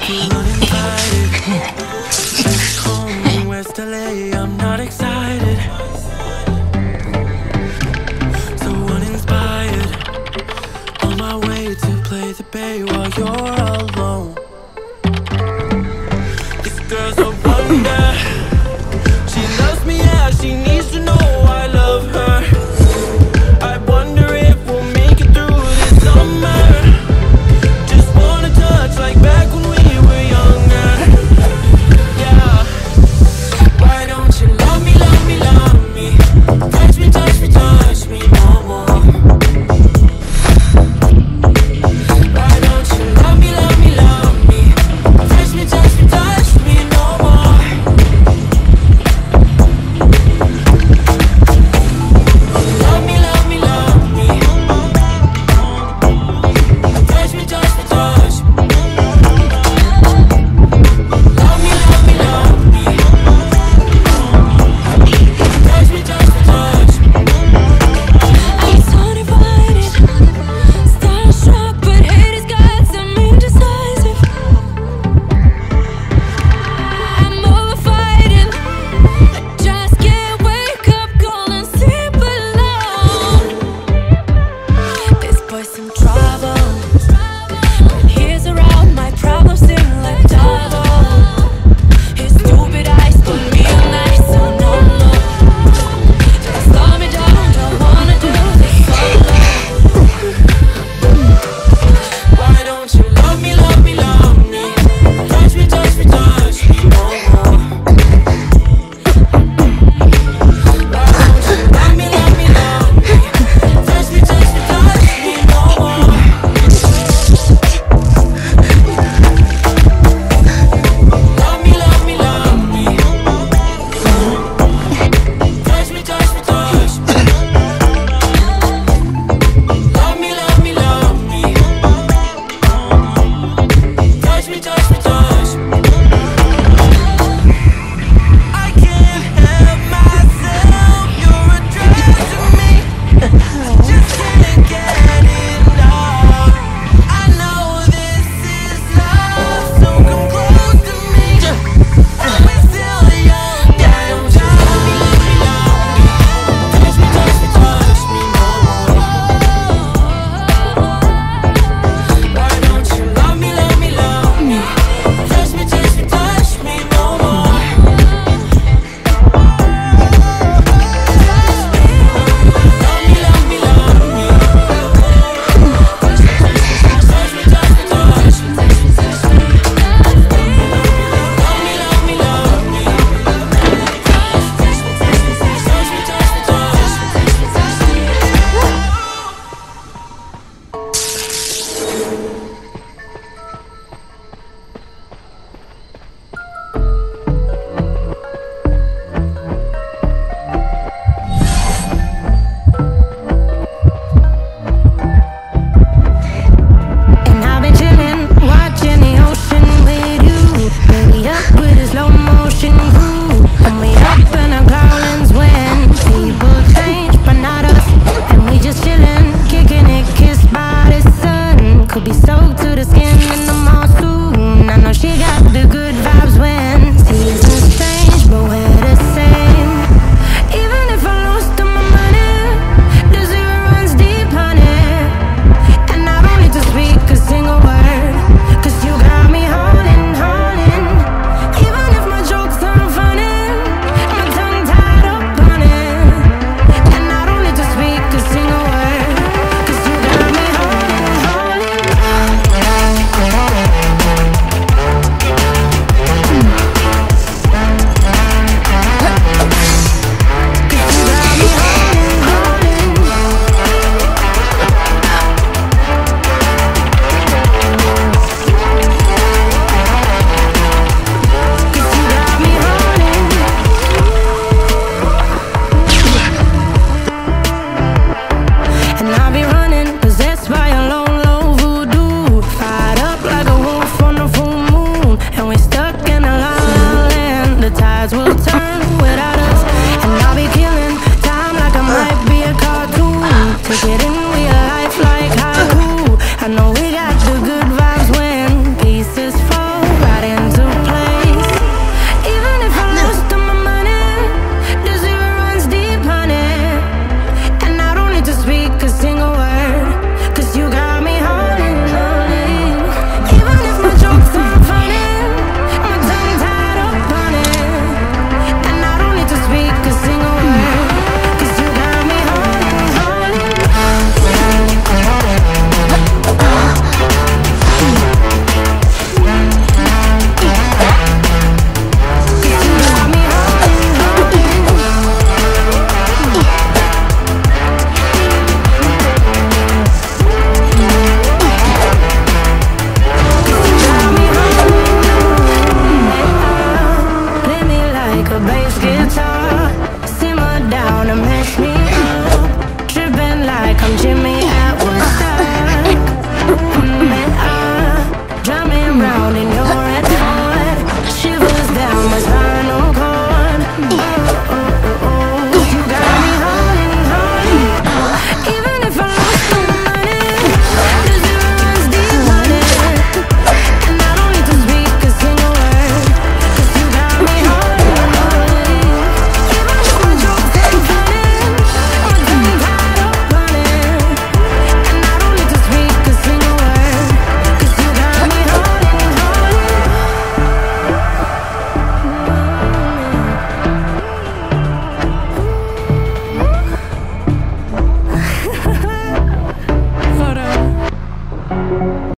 I'm not excited, so uninspired. On my way to play the bay while you're alone. This girl's a wonder. She loves me, yeah, she needs to know I love her. I wonder if we'll make it through this summer. Just wanna touch like back when we were younger. Yeah. Why don't you love me, love me, love me? Touch me, touch me, touch me no more. Why don't you love me, love me, love me? Touch me, touch me, touch me no more. Love me, love me, love me. Touch me, touch me, touch me. Love me, love me, love me. Touch me, touch me, touch me. I'm so divided, starstruck, but haters got some indecisive. I'm overfighting, I just can't wake up cold and sleep alone. This boy's some trouble. When he's around, my problems seem like double. His stupid eyes put me on ice, so no, no. Just slow me down, don't wanna do this solo. Why don't you love me, love me, love me? Touch me, touch me, touch me no more. Why don't you love me, love me, love me? Touch me, touch me, touch me no more. Love me, love me, love me. Touch me, touch me, touch me. Love me, love me, love me. Touch me, touch me, touch me. I can't help myself, you're a drag to me. Just can't get enough. I know this is love, so come close to me. We're still young, yeah, don't you love me, love me, love me. Touch me, touch me, touch me no more. Why don't you love me, love me, love me? Touch me, touch me, touch me no more. Love me, love me, love me. Touch me, touch me, touch me, touch me, touch me. Love me, love me, love me. Touch me, touch me, touch me, touch And I've been chillin', watching the ocean with you. Baby up with a slow motion groove. And we up in our growlings when people change, but not us. And we just chillin', kicking it, kissed by the sun. Could be soaked to the skin in the mall soon. I know she got the good vibes when seasons change, but we're the same. Even if I lost all my money, the zero runs deep, honey. And I don't need to speak a single word, 'cause you got me holding, holding. Even if my jokes aren't funny, my tongue tied up on it. And I don't need to speak a single word, 'cause you got me holding, holding. And I'll be running, possessed by a low, low voodoo. Fired up like a wolf on a full moon. And we're stuck in a la la land. The tides will turn without us. And I'll be killing time like I might be a cartoon. Take it in real life like haiku. I know